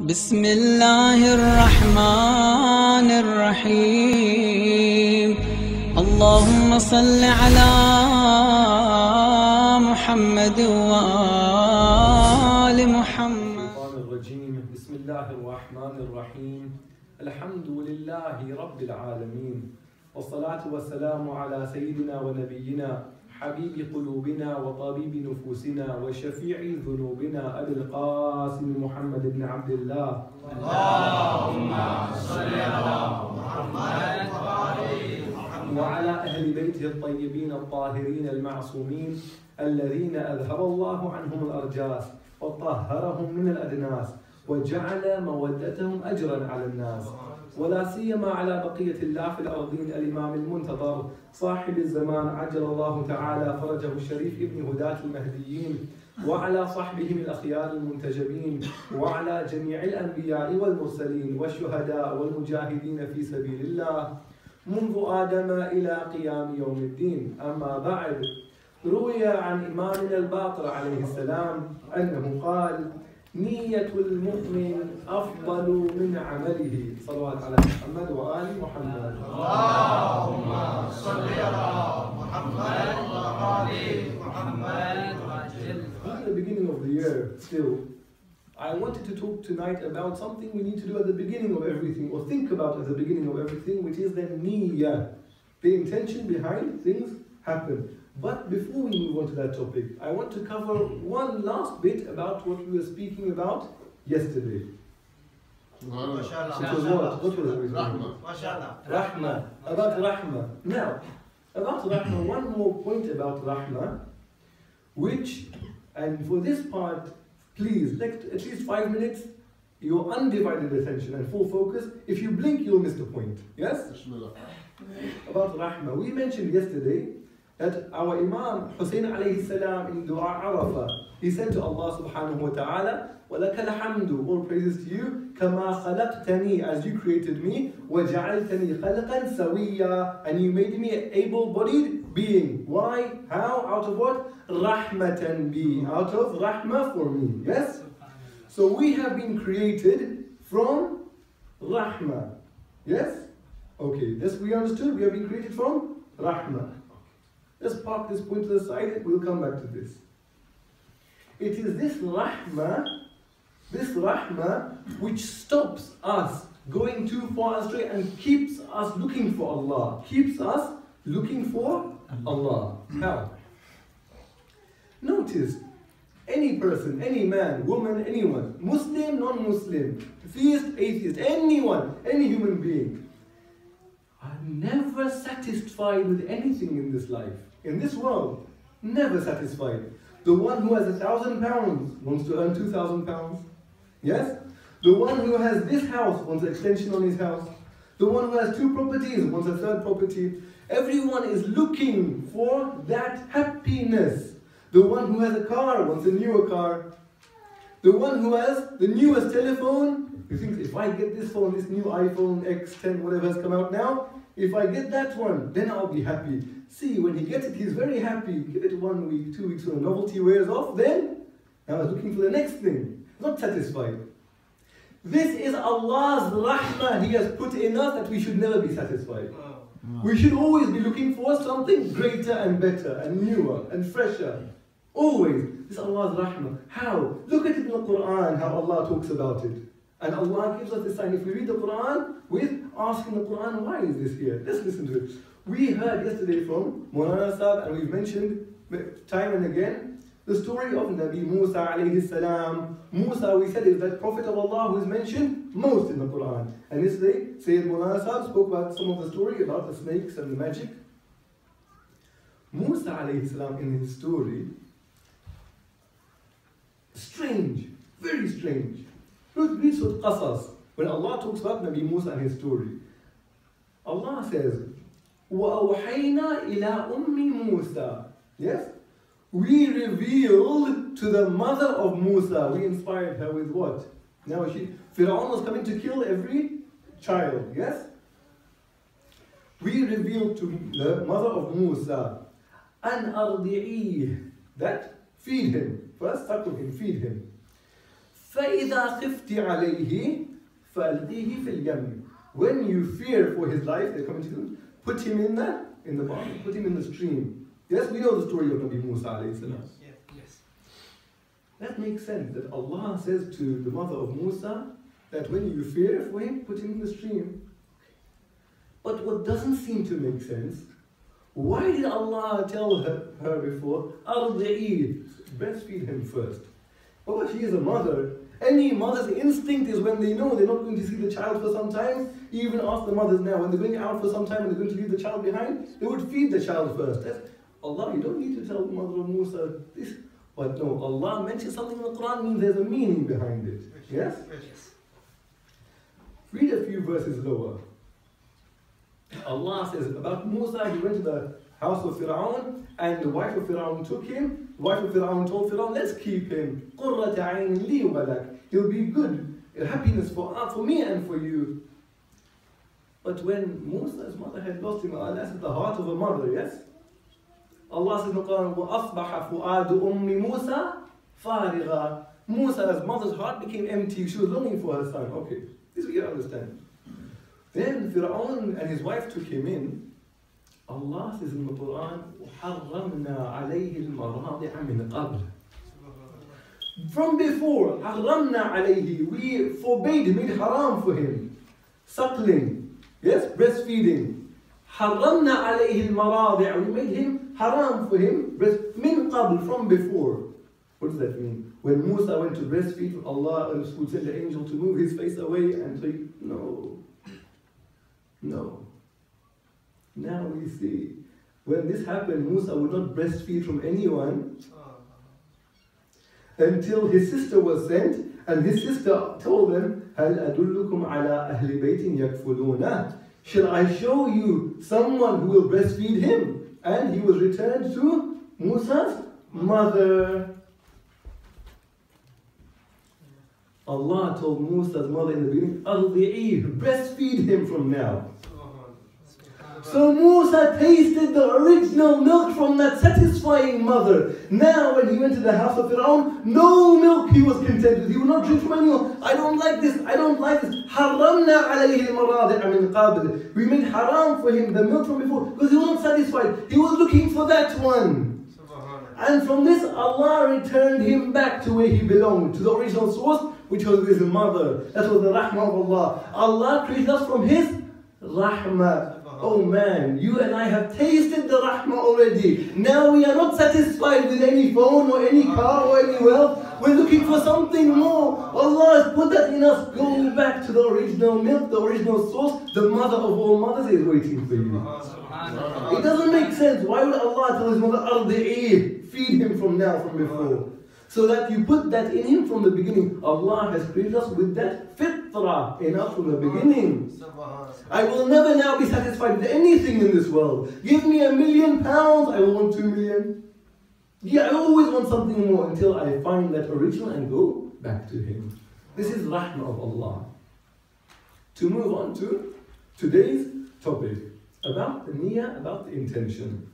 بسم الله الرحمن الرحيم اللهم صل على محمد وآل محمد. بسم الله الرحمن الرحيم الحمد لله رب العالمين والصلاة والسلام على سيدنا ونبينا حبيب قلوبنا وطبيب نفوسنا وشفيع ذنوبنا أبي القاسم محمد بن عبد الله. اللهم صل على محمد وعلى أهل بيته الطيبين الطاهرين المعصومين الذين أذهب الله عنهم الأرجاس وطهرهم من الأدناس وجعل مودتهم أجرا على الناس، ولا سيما على بقية الله في الأرضين الإمام المنتظر صاحب الزمان عجل الله تعالى فرجه الشريف ابن هداة المهديين، وعلى صحبهم الأخيار المنتجبين، وعلى جميع الأنبياء والمرسلين والشهداء والمجاهدين في سبيل الله منذ آدم إلى قيام يوم الدين. أما بعد، روي عن إمامنا الباقر عليه السلام أنه قال: نية المؤمن أفضل من عمله. صلوات على محمد وآل محمد. اللهم صل على محمد وآل محمد. At the beginning of the year, still, I wanted to talk tonight about something we need to do at the beginning of everything, or think about at the beginning of everything, which is the niyyah, the intention behind things happen. But before we move on to that topic, I want to cover one last bit about what we were speaking about yesterday. Which was what? What was it? Rahmah. About Rahmah. Now, about Rahmah, one more point about Rahmah, which, and for this part, please, at least 5 minutes, your undivided attention and full focus. If you blink, you'll miss the point. Yes? About Rahmah. We mentioned yesterday that our Imam Hussein alayhi salam in Dua Arafah, he said to Allah subhanahu wa ta'ala, وَلَكَ الْحَمْدُ, all praises to you, كَمَا خَلَقْتَنِي, as you created me, وَجَعَلْتَنِي خَلْقًا سَوِيًّا, and you made me an able-bodied being. Why? How? Out of what? Rahmatan bi, out of rahmah for me. Yes? So we have been created from rahmah. Yes? Okay, this we understood, we have been created from rahmah. Let's park this point to the side, we'll come back to this. It is this rahmah which stops us going too far astray and keeps us looking for Allah. Keeps us looking for Allah. How? Notice, any person, any man, woman, anyone, Muslim, non-Muslim, theist, atheist, anyone, any human being, are never satisfied with anything in this life. In this world, never satisfied. The one who has 1,000 pounds wants to earn 2,000 pounds. Yes? The one who has this house wants an extension on his house. The one who has 2 properties wants a 3rd property. Everyone is looking for that happiness. The one who has a car wants a newer car. The one who has the newest telephone, he thinks, if I get this phone, this new iPhone X10, whatever has come out now, if I get that one, then I'll be happy. See, when he gets it, he's very happy. Give it 1 week, 2 weeks, when the novelty wears off, then now he's looking for the next thing. Not satisfied. This is Allah's rahmah He has put in us, that we should never be satisfied. We should always be looking for something greater and better and newer and fresher. Always. This is Allah's rahmah. How? Look at it in the Quran, how Allah talks about it. And Allah gives us this sign. If we read the Quran with asking the Quran, why is this here? Let's listen to it. We heard yesterday from Molana Sahib, and we've mentioned time and again, the story of Nabi Musa alayhi salam. Musa, we said, is that prophet of Allah who is mentioned most in the Quran. And yesterday, Sayyid Molana Sahib spoke about some of the story about the snakes and the magic. Musa alayhi salam, in his story, strange, very strange. Read Surah Qasas, when Allah talks about Nabi Musa and his story. Allah says, وَأَوْحَيْنَا إِلَىٰ أُمِّ مُوسَى. Yes? We revealed to the mother of Musa. We inspired her with what? Now Fir'aun was coming to kill every child. Yes? We revealed to the mother of Musa, أَنْ أَرْضِعِيهِ, that feed him. First suckle him, feed him. فَإِذَا خِفْتِ عَلَيْهِ فَأَلْقِيهِ فِي الْيَمِّ. When you fear for his life, they're coming to you, put him in the bottom, put him in the stream. Yes, we know the story of Nabi Musa alayhi salam. Yes. That makes sense, that Allah says to the mother of Musa that when you fear for him, put him in the stream. But what doesn't seem to make sense, why did Allah tell her before, أَرْضِعِي, breastfeed him first? Well, she is a mother. Any mother's instinct is when they know they're not going to see the child for some time, even ask the mothers now, when they're going out for some time and they're going to leave the child behind, they would feed the child first. That's, Allah, you don't need to tell the mother of Musa this. But no, Allah mentions something in the Quran, means there's a meaning behind it. Yes? Read a few verses lower. Allah says about Musa, he went to the house of Fir'aun, and the wife of Fir'aun took him. The wife of Fir'aun told Fir'aun, let's keep him. قُرَّةَ عَيْنٍ لِي وَلَكَ. He'll be good, happiness for me and for you. But when Musa's mother had lost him, that's at the heart of a mother, yes? Allah says in the Quran, وَأَصْبَحَ فُؤَادُ أُمِّ مُوسَى فَارِغًا. Musa's mother's heart became empty. She was longing for her son. Okay, this we can understand. Then Fir'aun and his wife took him in. Allah says in the Quran, وَحَرَّمْنَا عَلَيْهِ الْمَرَاضِعَ مِنْ قَبْلِ. From before, حَرَّمْنَا عَلَيْهِ, we forbade, made haram for him. Suckling, yes, breastfeeding. حَرَّمْنَا عَلَيْهِ الْمَرَاضِعَ, we made him haram for him, مِنْ قَبْلِ, from before. What does that mean? When Musa went to breastfeed, Allah would send the angel to move his face away and say, no. Now we see, when this happened, Musa would not breastfeed from anyone until his sister was sent, and his sister told them, هَلْ أَدُلُّكُمْ عَلَىٰ أَهْلِ بَيْتٍ يَكْفُلُونَهُ. Shall I show you someone who will breastfeed him? And he was returned to Musa's mother. Allah told Musa's mother in the beginning, أَرْضِعِيهِ, breastfeed him from now. So Musa tasted the original milk from that satisfying mother. Now when he went to the house of Fir'aun, no milk he was content with. He would not drink from anyone. I don't like this, I don't like this. حَرَّمْنَا عَلَيْهِ الْمَرَاضِعَ مِنْ قَبْلِ. We made haram for him the milk from before, because he was not satisfied. He was looking for that one. And from this, Allah returned him back to where he belonged, to the original source, which was his mother. That was the rahmah of Allah. Allah created us from his rahmah. Oh man, you and I have tasted the rahmah already. Now we are not satisfied with any phone or any car or any wealth. We're looking for something more. Allah has put that in us. Go back to the original milk, the original source. The mother of all mothers is waiting for you. It doesn't make sense. Why would Allah tell his mother, Ardi'i, feed him from now, from before? So that you put that in him from the beginning. Allah has created us with that fitrah in us from the beginning. I will never now be satisfied with anything in this world. Give me £1 million, I will want 2 million. Yeah, I always want something more until I find that original and go back to him. This is rahmah of Allah. To move on to today's topic about the niyyah, about the intention.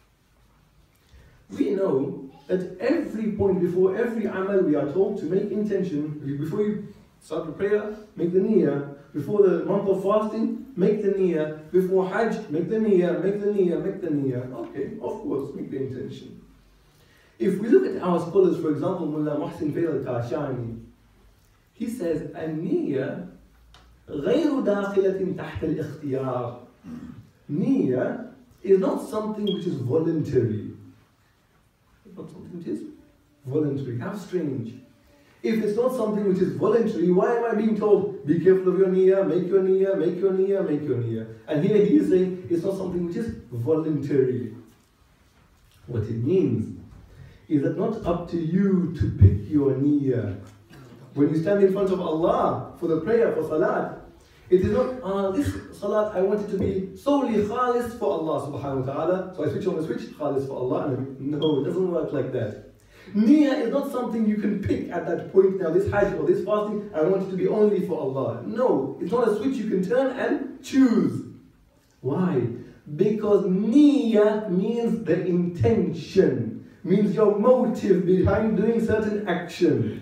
We know at every point, before every amal, we are told to make intention. Before you start the prayer, make the niyyah. Before the month of fasting, make the niyyah. Before Hajj, make the niyyah, make the niyyah, make the niyyah. Okay, of course, make the intention. If we look at our scholars, for example, Mullah Muhsin al-Kashani, he says, النية غير داخلة تحت الاختيار. Niyyah is not something which is voluntary. Not something which is voluntary. How strange. If it's not something which is voluntary, why am I being told, be careful of your niyyah, make your niyyah, make your niyyah, make your niyyah? And here he is saying, it's not something which is voluntary. What it means is that not up to you to pick your niyyah. When you stand in front of Allah for the prayer, for salat, it is not, this salat, I want it to be solely khalis for Allah subhanahu wa ta'ala. So I switch on the switch, khalis for Allah. No, it doesn't work like that. Niyyah is not something you can pick at that point. Now this Hajj or this fasting, I want it to be only for Allah. No, it's not a switch you can turn and choose. Why? Because niyyah means the intention, means your motive behind doing certain action.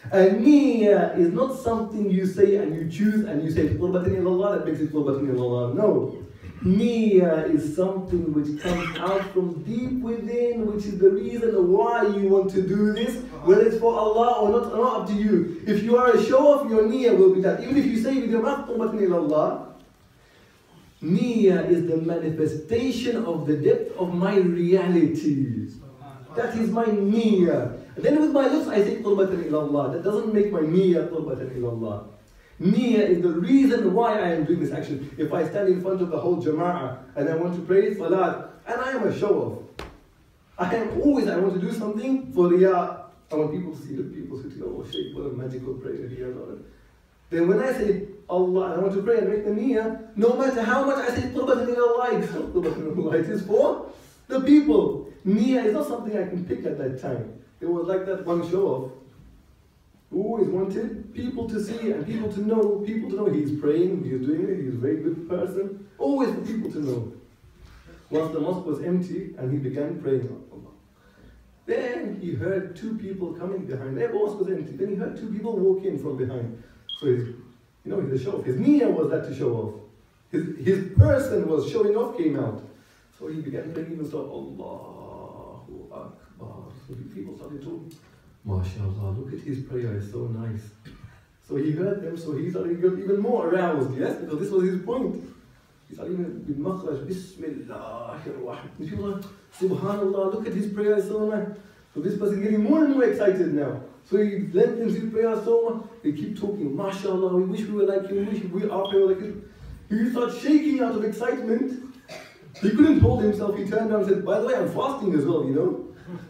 A niyyah is not something you say and you choose and you say qurbatan ilallah, that makes it qurbatan ilallah. No. Niyyah is something which comes out from deep within, which is the reason why you want to do this, whether it's for Allah or not up to you. If you are a show-off, your niyyah will be that. Even if you say with your mouth qurbatan ilallah, niyyah is the manifestation of the depth of my reality. That is my niyyah. And then with my lips I say qurbatan ilallah. That doesn't make my niyyah qurbatan ilallah. Niyyah is the reason why I am doing this action. If I stand in front of the whole jama'ah and I want to pray salat, and I am a show-off, I want to do something for riyah. I want people to see the people sitting, oh Shaykh, what a magical prayer he has on it. Then when I say Allah, I want to pray and make the niyyah, no matter how much I say qurbatan ilallah, it's not qurbatan ilallah, it is for the people. Niyyah is not something I can pick at that time. It was like that one show-off who always wanted people to see and people to know he's praying, he's doing it, he's a very good person. Always for people to know. Once the mosque was empty and he began praying, Allah. Then he heard two people coming behind. The mosque was empty. Then he heard two people walk in from behind. So he's a show off. His niyyah was that to show off. His person was showing off came out. So he began praying and started, Allahu Akbar. So the people started talking. MashaAllah, look at his prayer, it's so nice. So he heard them, so he started got even more aroused, yes? Because this was his point. He started even with makhraj, Bismillahir-Rahman. And people are, Subhanallah, look at his prayer, it's so nice. So this person is getting more and more excited now. So he lengthens his prayer so much. They keep talking, MashaAllah, we wish we were like you, we wish our prayer were like you. He starts shaking out of excitement. He couldn't hold himself, he turned around and said, by the way, I'm fasting as well, you know?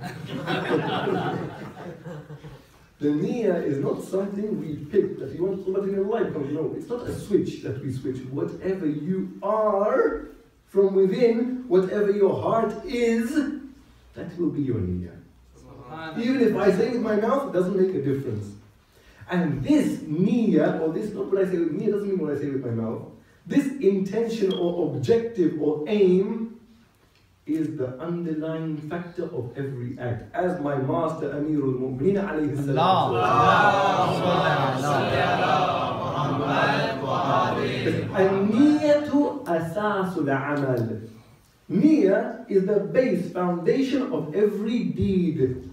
The niyyah is not something we pick, that you want qurbatan ilallah comes. No, it's not a switch that we switch. Whatever you are from within, whatever your heart is, that will be your niyyah. Even if I say with my mouth, it doesn't make a difference. And this niyyah, or this, not what I say with niyyah, doesn't mean what I say with my mouth. This intention or objective or aim is the underlying factor of every act. As my master Amirul Mu'mineen alayhi salam An-niyatu asasul amal. Niyyah is the base foundation of every deed,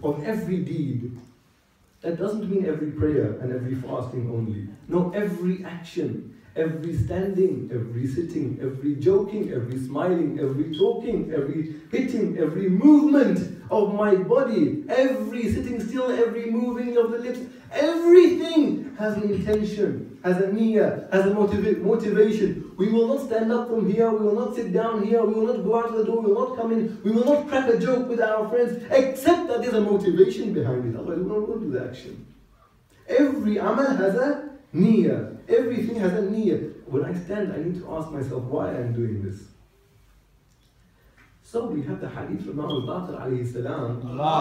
That doesn't mean every prayer and every fasting only. No, every action. Every standing, every sitting, every joking, every smiling, every talking, every hitting, every movement of my body, every sitting still, every moving of the lips, everything has an intention, has a niyyah, has a motivation. We will not stand up from here, we will not sit down here, we will not go out the door, we will not come in, we will not crack a joke with our friends, except that there's a motivation behind it, otherwise we won't do the action. Every amal has a niyyah. Everything has a niyyah. When I stand, I need to ask myself why I am doing this. So we have the hadith from Imam Baytal alayhi salam.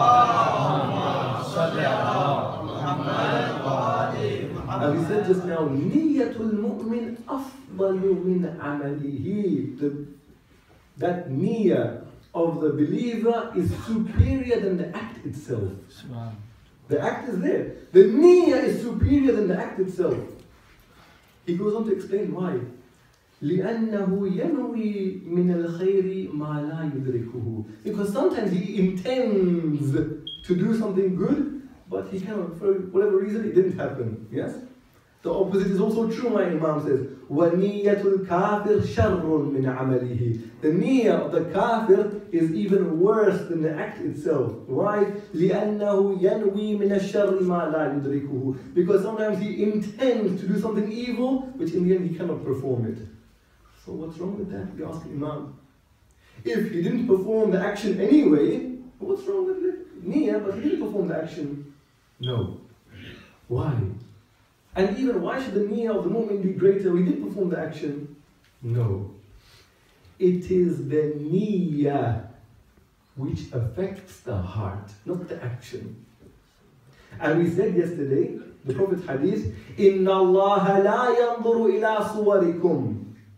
And we said just now, niyyatul mu'min afdalu min amalihi. That niyyah of the believer is superior than the act itself. The act is there. The niyyah is superior than the act itself. He goes on to explain why. لِأَنَّهُ يَنْوِي مِنَ الْخَيْرِ مَا لَا يُدْرِكُهُ. Because sometimes he intends to do something good, but he cannot, for whatever reason, it didn't happen. Yes? The opposite is also true, my Imam says. وَنِيَّةُ الْكَافِرِ شَرٌّ مِنْ عَمَلِهِ. The niyyah of the kafir is even worse than the act itself. Why? لِأَنَّهُ يَنْوِي مِنَ الشَّرِّ مَا لَا يُدْرِكُهُ. Because sometimes he intends to do something evil, which in the end he cannot perform it. So what's wrong with that? We ask the Imam. If he didn't perform the action anyway, what's wrong with it? Niyyah, but he didn't perform the action. No. Why? And even why should the niyyah of the mu'min be greater? We did perform the action. No. It is the niyyah which affects the heart, not the action. And we said yesterday, the Prophet's hadith, إِنَّ اللَّهَ لَا يَنْظُرُ إِلَىٰ صُوَرِكُمْ.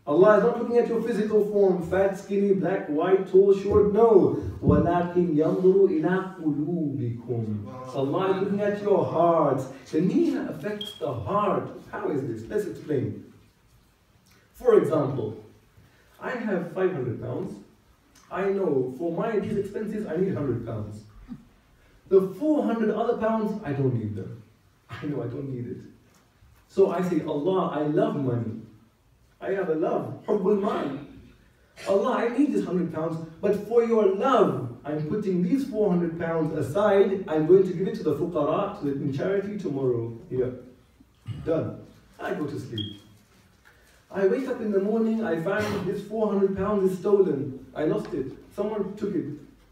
Allah is not looking at your physical form, fat, skinny, black, white, tall, short, no. وَلَكِنْ يَنْظُرُ إِلَىٰ قُلُوبِكُمْ. So Allah is looking at your hearts. The niyyah affects the heart. How is this? Let's explain. For example, I have 500 pounds. I know for these expenses I need 100 pounds. The 400 other pounds, I don't need them. I know I don't need it. So I say, Allah, I love money. I have a love, hubbul mal. Allah, I need this 100 pounds, but for your love, I'm putting these 400 pounds aside. I'm going to give it to the fuqara, in charity tomorrow. Here. Done. I go to sleep. I wake up in the morning, I find this 400 pounds is stolen. I lost it. Someone took it.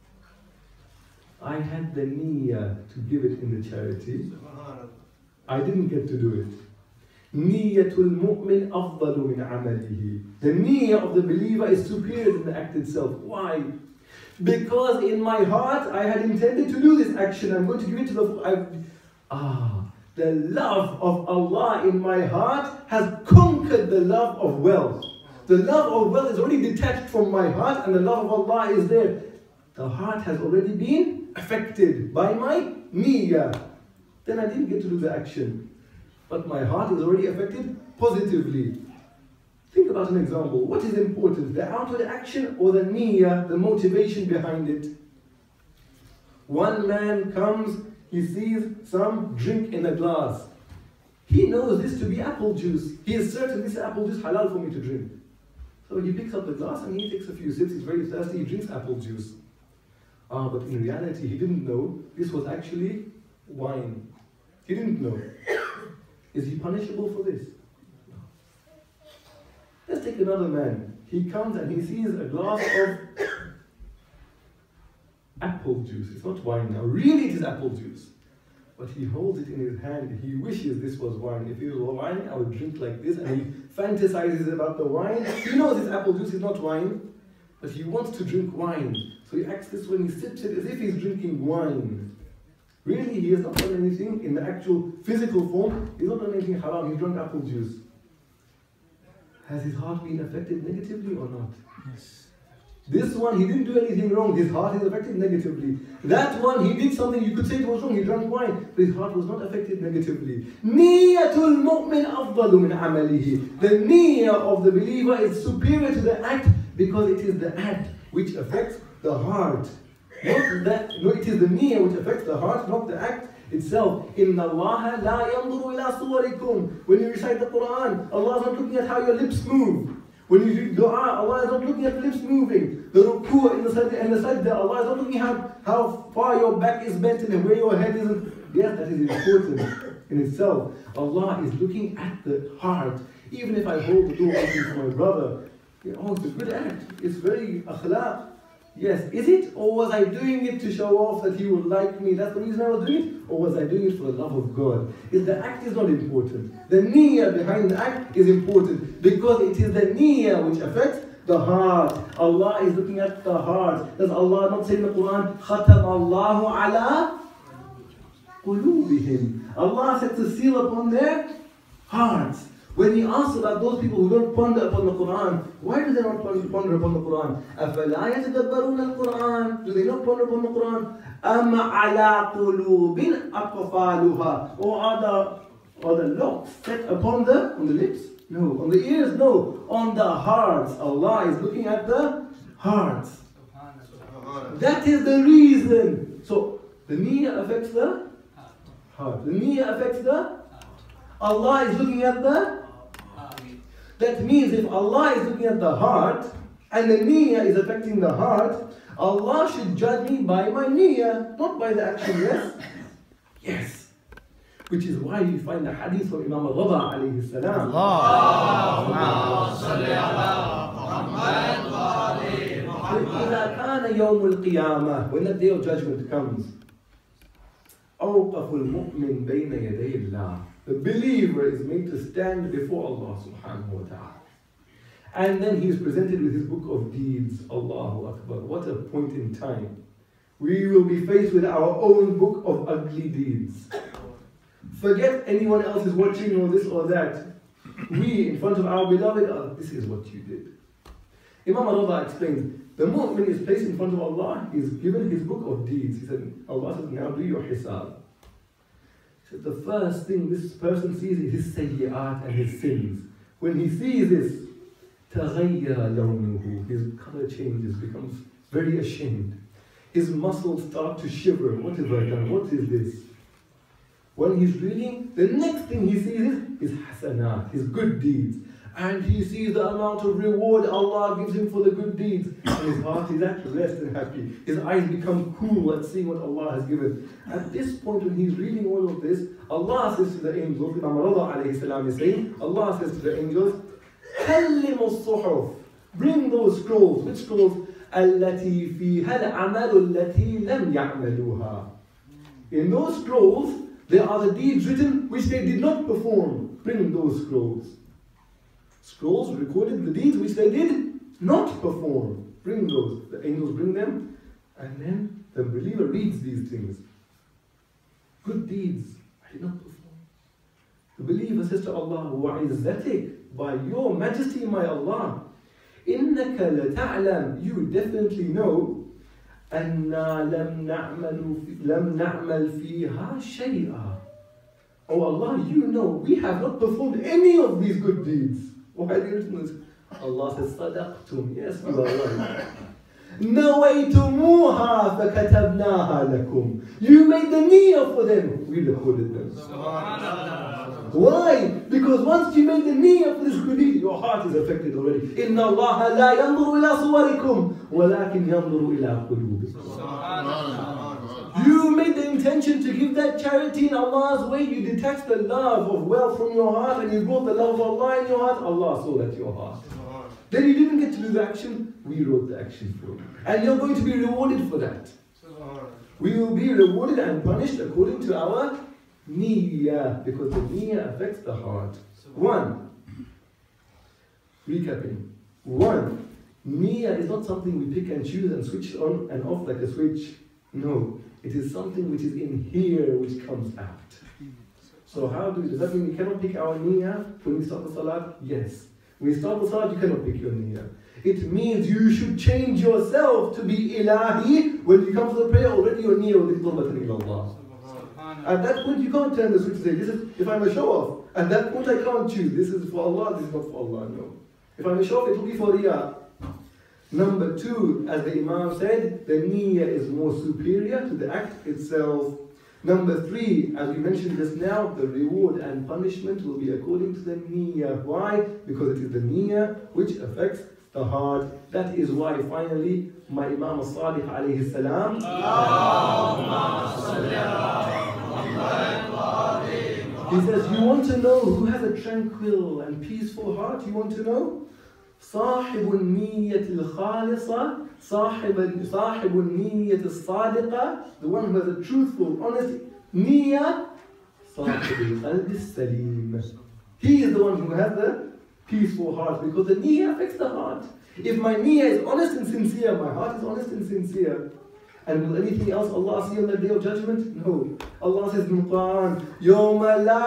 I had the niyyah to give it in the charity. I didn't get to do it. Niyyatul mu'min afdalu min amalihi. The niyyah of the believer is superior than the act itself. Why? Because in my heart I had intended to do this action. I'm going to give it to the love of Allah in my heart has conquered the love of wealth. The love of wealth is already detached from my heart and the love of Allah is there. The heart has already been affected by my niyyah. Then I didn't get to do the action. But my heart is already affected positively. Think about an example. What is important? The outward action or the niyyah, the motivation behind it? One man comes, he sees some drink in a glass. He knows this to be apple juice. He is certain this apple juice halal for me to drink. So he picks up the glass and he takes a few sips. He's very thirsty, he drinks apple juice. But in reality, he didn't know this was actually wine. He didn't know. Is he punishable for this? No. Let's take another man. He comes and he sees a glass of apple juice. It's not wine now. Really it is apple juice. But he holds it in his hand. He wishes this was wine. If it was wine, I would drink like this. And he fantasizes about the wine. He knows this apple juice is not wine. But he wants to drink wine. So he acts this when he sips it as if he's drinking wine. Really, he has not done anything in the actual physical form. He's not done anything haram. He drank apple juice. Has his heart been affected negatively or not? Yes. This one, he didn't do anything wrong. His heart is affected negatively. That one, he did something you could say it was wrong. He drank wine, but his heart was not affected negatively. Niyyatul mu'min afdalu min amalihi. The niyyah of the believer is superior to the act because it is the act which affects the heart. No, it is the niyyah which affects the heart, not the act itself. Inna Allah la yanzuru ila suwarikum. When you recite the Quran, Allah is not looking at how your lips move. When you do dua, Allah is not looking at the lips moving. The ruku and the sajda, Allah is not looking at how far your back is bent and where your head is. Yes, that is important in itself. Allah is looking at the heart. Even if I hold the door open for my brother, it's a good act. It's very akhlaq. Yes, is it? Or was I doing it to show off that he would like me? That's the reason I was doing it? Or was I doing it for the love of God? If the act is not important, the niyyah behind the act is important because it is the niyyah which affects the heart. Allah is looking at the heart. Does Allah not say in the Quran, خَتَمَ اللَّهُ عَلَىٰ قُلُوبِهِمْ? Allah sets a seal upon their hearts. When he asks about those people who don't ponder upon the Quran, why do they not ponder upon the Quran? أَفَلَا يَتَدَبَّرُونَ الْقُرْآنَ? Do they not ponder upon the Quran? أَمَّ عَلَىٰ قُلُوبٍ أَقْفَالُهَا? Or are the locks set upon on the lips? No. On the ears? No. On the hearts. Allah is looking at the hearts. That is the reason. So, the niyyah affects the heart. The niyyah affects the Allah is looking at the. That means if Allah is looking at the heart and the niyyah is affecting the heart, Allah should judge me by my niyyah, not by the action. Yes? Yes. Which is why you find the hadith from Imam Raza alayhi salam. Allahumma salli ala Muhammad wa ali Muhammad. إِذَا كَانَ يَوْمُ الْقِيَامَةِ, when the day of judgment comes, أَوْقَفُ الْمُؤْمِنْ بَيْنَ يَدَيِ اللَّهِ. The believer is made to stand before Allah subhanahu wa ta'ala. And then he is presented with his book of deeds. Allahu Akbar. What a point in time. We will be faced with our own book of ugly deeds. Forget anyone else is watching or this or that. we in front of our beloved, this is what you did. Imam Raza explains, the mu'min is placed in front of Allah, he is given his book of deeds. He said, Allah says, now do your hisab. He said, the first thing this person sees is his sayyi'at and his sins. When he sees this, تَغَيَّرَ لَوْنُهُ, his color changes, becomes very ashamed. His muscles start to shiver. What have I done? What is this? When he's reading, the next thing he sees is hasanat, his good deeds. And he sees the amount of reward Allah gives him for the good deeds. And his heart is at rest and happy. His eyes become cool at seeing what Allah has given. At this point when he's reading all of this, Allah says to the angels, Imam Raza alayhi salam is saying, Allah says to the angels, كَلِّمُ الصُّحُفِ, bring those scrolls. Which scrolls? الَّتِي فِيهَا الْعَمَلُ الَّتِي لَمْ يَعْمَلُوهَا. In those scrolls, there are the deeds written which they did not perform. Bring those scrolls. Scrolls recorded the deeds which they did not perform. Bring those. The angels bring them, and then the believer reads these things. Good deeds I did not perform. The believer says to Allah, وَعِزَّتِكَ, by your majesty, my Allah, إِنَّكَ لَتَعْلَمْ, you definitely know, أَنَّا لَمْ نَعْمَلْ فِيهَا شَيْئًا. Oh Allah, you know we have not performed any of these good deeds. Why are they written this? Allah says, صَدَقْتُمْ, yes, you are right. نَوَيْتُمُوهَا فَكَتَبْنَاهَا لَكُمْ. You made the niyyah for them, we recorded them. Why? Because once you made the niyyah for this good deed, your heart is affected already. إِنَّ اللَّهَ لَا يَنْظُرُ إِلَىٰ صُوَرِكُمْ وَلَكِنْ يَنْظُرُ إِلَىٰ قُلُوبِكُمْ. You made the intention to give that charity in Allah's way. You detached the love of wealth from your heart and you brought the love of Allah in your heart. Allah saw that your heart. Then you didn't get to do the action. We wrote the action for you. And you're going to be rewarded for that. We will be rewarded and punished according to our niyyah, because the niyyah affects the heart. Recapping. Niyyah is not something we pick and choose and switch on and off like a switch. No, it is something which is in here which comes out. So does that mean we cannot pick our niyyah when we start the salat? Yes. When you start the salat, you cannot pick your niyyah. It means you should change yourself to be ilahi. When you come to the prayer, already your niyyah will be qurbatan ila Allah. At that point, you can't turn the switch and say, this is, if I'm a show off, at that point I can't choose. This is for Allah, this is not for Allah. No. If I'm a show off, it will be for riyah. Number 2, as the Imam said, the niyyah is more superior to the act itself. Number 3, as we mentioned just now, the reward and punishment will be according to the niyyah. Why? Because it is the niyyah which affects the heart. That is why finally, my Imam al-Sadiq alayhi salam, he says, you want to know who has a tranquil and peaceful heart? You want to know? صاحب النية الخالصة صاحب النية الصادقة, the one who has a truthful, honest niyyah, صاحب القلب السليم. He is the one who has the peaceful heart, because the niyyah affects the heart. If my niyyah is honest and sincere, my heart is honest and sincere. And will anything else Allah see on the day of judgment? No. Allah says in the Quran, يوم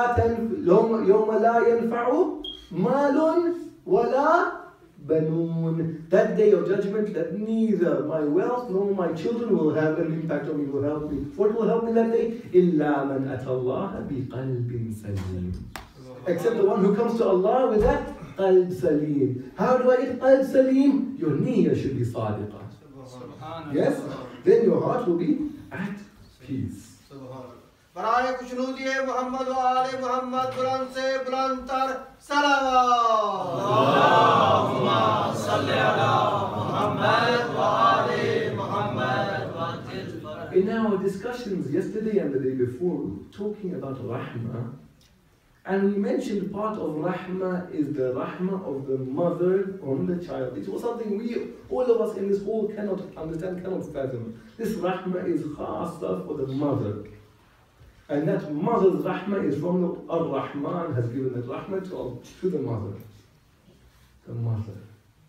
لا ينفع مال ولا بنون. That day of judgment, that neither my wealth nor my children will have an impact on me, will help me. What will help me that day? إِلَّا مَنْ أَتَى اللَّهَ بِقَلْبٍ سَلِيمٍ. Except the one who comes to Allah with that qalb salim. How do I get qalb salim? Your niyyah should be sadiqah. Yes? Then your heart will be at peace. برائے خوشنودی محمد و آل محمد بلند سے بلندتر صلوات اللہم صل علی محمد و آل محمد. In our discussions yesterday and the day before, we were talking about rahmah, and we mentioned part of rahmah is the rahmah of the mother on the child. It was something all of us in this hall cannot understand, cannot fathom. This rahmah is khasa for the mother. And that mother's rahmah is from the Ar-Rahman has given that rahmah to the mother. The mother.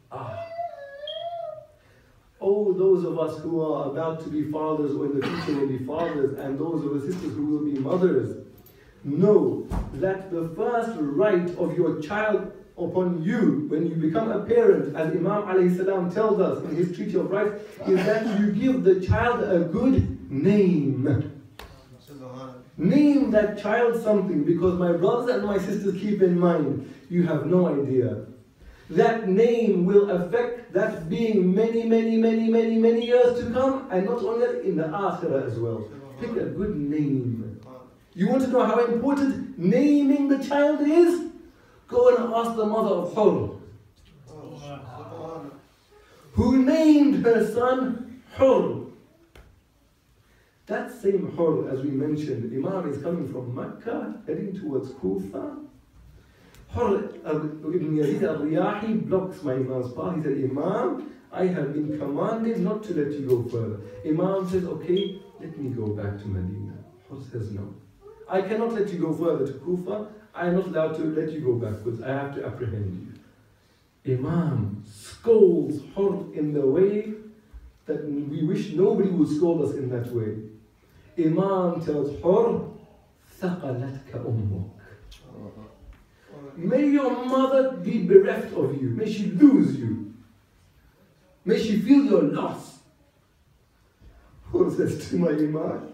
Oh, those of us who are about to be fathers or in the future will be fathers, and those of the sisters who will be mothers, know that the first right of your child upon you when you become a parent, as Imam alayhi salam tells us in his Treaty of Rights, is that you give the child a good name. Name that child something, because my brothers and my sisters, keep in mind, you have no idea. That name will affect that being many years to come, and not only that, in the akhirah as well. Pick a good name. You want to know how important naming the child is? Go and ask the mother of Hur, who named her son Hur. That same Hur, as we mentioned, Imam is coming from Mecca, heading towards Kufa. Hur ibn Yazid al-Riyahi blocks my Imam's path. He said, Imam, I have been commanded not to let you go further. Imam says, okay, let me go back to Medina. Hur says, no. I cannot let you go further to Kufa. I am not allowed to let you go backwards. I have to apprehend you. Imam scolds Hur in the way that we wish nobody would scold us in that way. Imam tells Hur, ثَقَلَتْكَ أُمُّكَ. May your mother be bereft of you. May she lose you. May she feel your loss. Hur says to my Imam,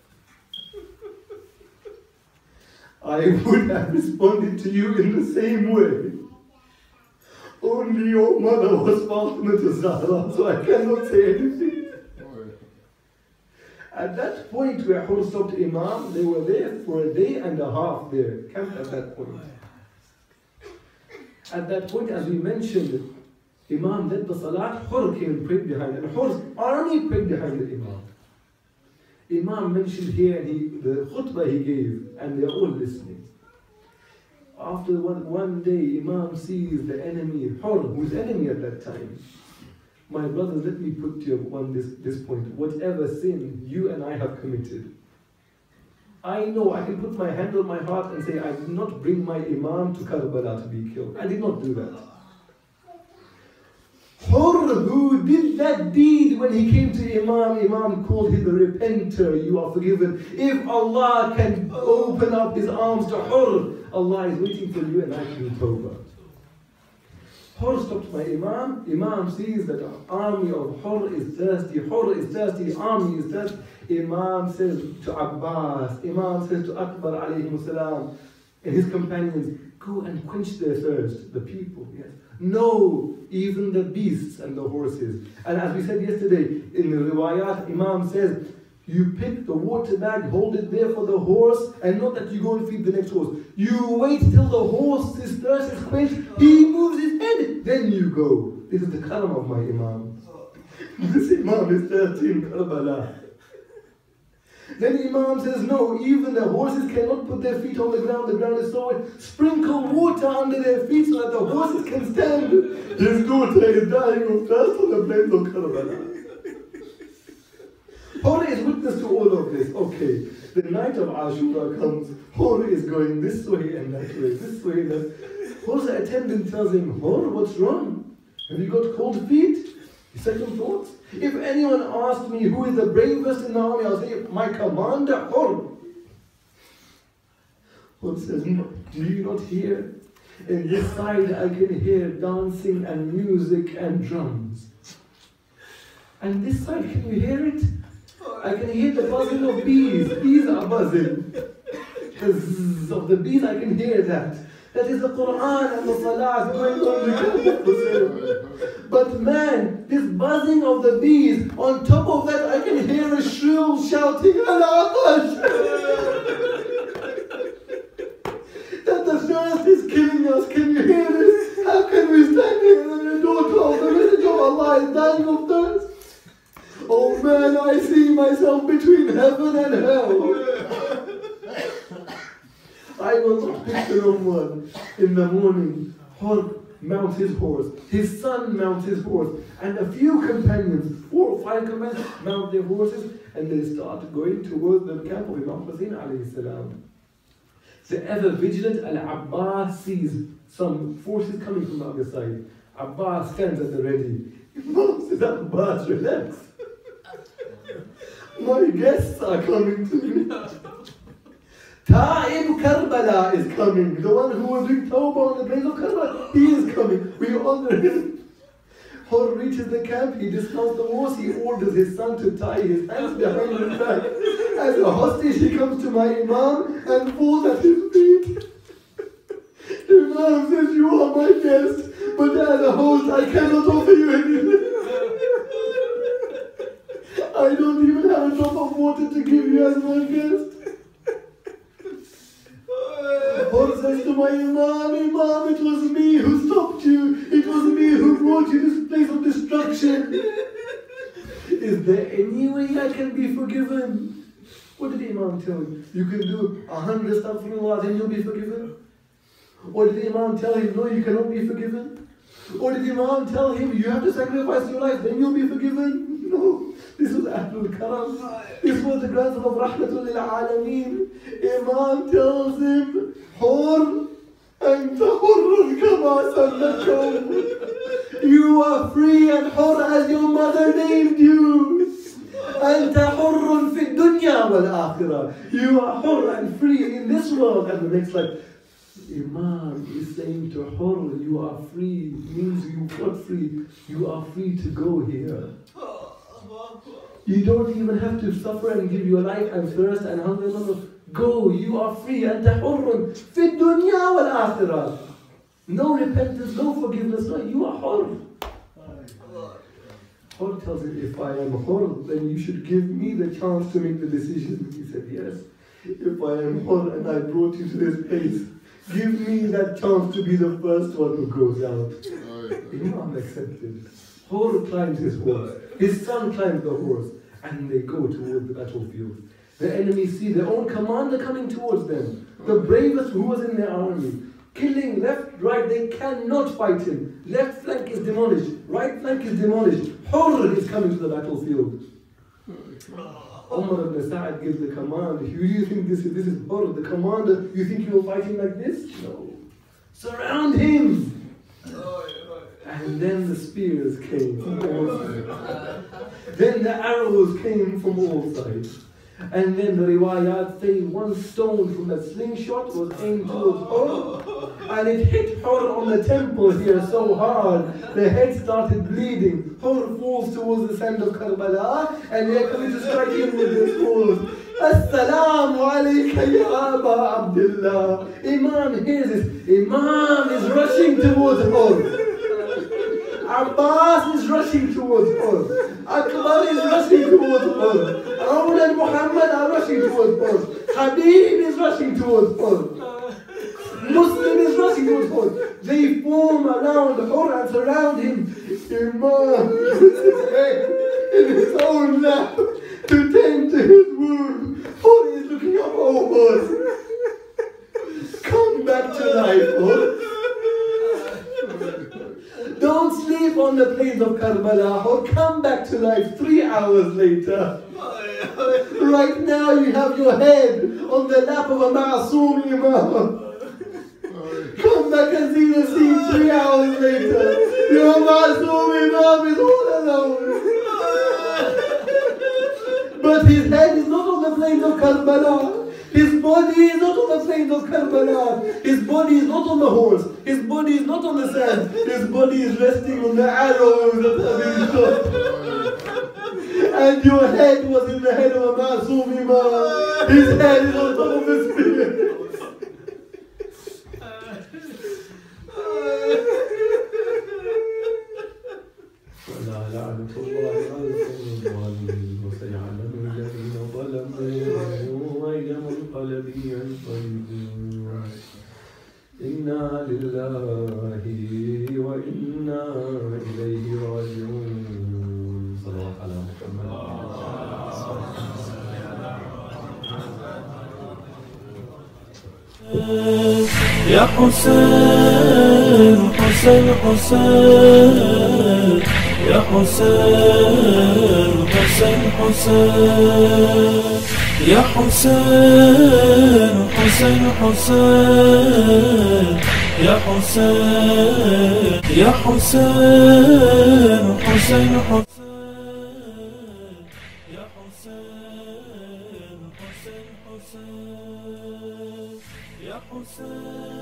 I would have responded to you in the same way. Only your mother was Fatima to Zahra, so I cannot say anything. At that point where Hur stopped Imam, they were there for a day and a half there, camped at that point. At that point, as we mentioned, Imam led the Salat, Hur came and prayed behind, and Hur's army prayed behind the Imam. Imam mentioned here the khutbah he gave, and they're all listening. After one day, Imam sees the enemy, Hur, who's enemy at that time. My brothers, let me put to you this point. Whatever sin you and I have committed, I know I can put my hand on my heart and say, I did not bring my Imam to Karbala to be killed. I did not do that. Hur, who did that deed when he came to Imam called him the repenter, you are forgiven. If Allah can open up his arms to Hur, Allah is waiting for you and I can do tawbah. Hur stopped my Imam. Imam sees that the army of Hur is thirsty. Hur is thirsty, the army is thirsty. Imam says to Abbas, Imam says to Akbar alayhi salam, and his companions, go and quench their thirst, the people. Yes. No, even the beasts and the horses. And as we said yesterday, in the riwayat, Imam says, you pick the water bag, hold it there for the horse, and not that you go and feed the next horse. You wait till the horse's thirst is quenched, he moves his head, then you go. This is the karam of my Imam. This Imam is thirsty in Karbala. Then Imam says, no, even the horses cannot put their feet on the ground is so wet. Sprinkle water under their feet so that the horses can stand. His daughter is dying of thirst on the plains of Karbala. Hur is witness to all of this. Okay, the night of Ashura comes, Hur is going this way and that way, this way and that. Hur's attendant tells him, Hur, what's wrong? Have you got cold feet? Second thoughts? If anyone asked me who is the bravest in the army, I'll say, my commander, Hur. Hur says, no, do you not hear? In this side I can hear dancing and music and drums. And this side, can you hear it? I can hear the buzzing of bees. Bees are buzzing. The zzz of the bees, I can hear that. That is the Quran and the Salah going on the But man, this buzzing of the bees, on top of that I can hear a shrill shouting, Al-Atash! That the thirst is killing us. Can you hear this? How can we stand here and the daughter of the Messenger of Allah is dying of thirst? Oh man, I see myself between heaven and hell. I will not pick the wrong one. In the morning, Hur mounts his horse, his son mounts his horse, and a few companions, 4 or 5 companions, mount their horses, and they start going towards the camp of Imam Hussein alayhi salam. The ever vigilant Al-Abbas sees some forces coming from the other side. Abbas stands at the ready. Imam says, Abbas, relax. My guests are coming to me. Ta'ib Karbala is coming. The one who was doing Tawbah on the plains of Karbala, he is coming. We honor him. Hur reaches the camp, he dismounts the horse, he orders his son to tie his hands behind his back. As a hostage, he comes to my Imam and falls at his feet. Imam says, you are my guest, but as a host, I cannot offer you anything. I don't even have a drop of water to give you as my guest. Hur says to my Imam, Imam, it was me who stopped you. It was me who brought you to this place of destruction. Is there any way I can be forgiven? What did the Imam tell you? You can do 100 astaghfirullah, then you'll be forgiven? Or did the Imam tell him, no, you cannot be forgiven? Or did the Imam tell him, you have to sacrifice your life, then you'll be forgiven? No, this was Ahlul Karam. This was the grandson of Rahmatul lil Alameen. Imam tells him, Hur, anta hurrun kama sallakum. You are free and Hur as your mother named you. Anta hurrun fi dunya wal akhirah. You are Hur and free in this world and the next life. Imam is saying to Hur, you are free, means you got free. You are free to go here. You don't even have to suffer and give your life and thirst and hunger. No. Go, you are free. Anta hurrun fi dunya wal akhirah. No repentance, no forgiveness. No, you are Hur. Hur tells him, if I am Hur, then you should give me the chance to make the decision. He said, yes. If I am Hur and I brought you to this place, give me that chance to be the first one who goes out. Imam accepted. Hur climbs his horse. His son climbs the horse. And they go towards the battlefield. The enemy see their own commander coming towards them. The bravest who was in their army. Killing left, right, they cannot fight him. Left flank is demolished. Right flank is demolished. Hur is coming to the battlefield. Umar ibn Sa'ad gives the command. You really think this is Hur, the commander? You think you will fight him like this? No. Surround him! And then the spears came from all sides. Then the arrows came from all sides. And then the riwayat say one stone from the slingshot was aimed towards Hur, and it hit Hur on the temple here so hard, the head started bleeding. Hur falls towards the sand of Karbala, and they are coming to strike him with their swords. Assalamu alayka ya Aba Abdullah. Imam hears this. Imam is rushing towards Hur. Abbas is rushing towards Hur. Akbar is rushing towards Hur. Aun and Muhammad are rushing towards Hur. Habib is rushing towards Hur. Muslim is rushing towards Hur. They form around Hur and surround him. Imam in his own lap to tend to his wound. Hur is looking up, oh Hur. Come back to life, Hur. Don't sleep on the plains of Karbala or come back to life 3 hours later. Right now you have your head on the lap of a Ma'soom Imam. Come back and see the scene 3 hours later. Your Ma'soom Imam is all alone. But his head is not on the plains of Karbala. His body is not on the plains of Karbala. His body is not on the horse. His body is not on the sand. His body is resting on the arrows that have been shot. And your head was in the head of a Ma'soom Imam. His head is on top of the spear. إنا لله وإنا إليه راجعون. صلى الله على محمد. يا حسين حسين حسين يا حسين حسين حسين يا حسين حسين حسين يا حسين يا حسين حسين حسين يا حسين حسين حسين حسين